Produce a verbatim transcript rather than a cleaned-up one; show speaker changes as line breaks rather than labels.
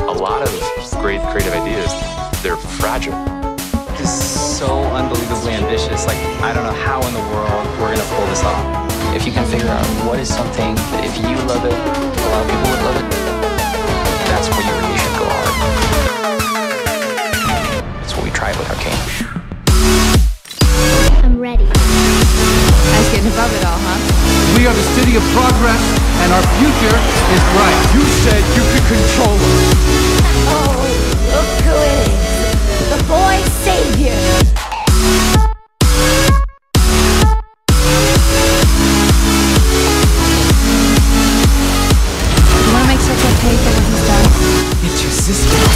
a lot of great creative ideas, they're fragile.
This is so unbelievably ambitious. Like, I don't know how in the world we're gonna pull this off.
If you can figure out what is something that if you love it, a lot of people would love it, that's where you really should go hard. That's what we tried with Arcane.
I'm ready.
Nice getting above it all, huh?
We are the city of progress, and our future is bright. You said you could control us.
Oh, look who it is. The boy savior.
You wanna make such a pay for what he's done?
It's your sister.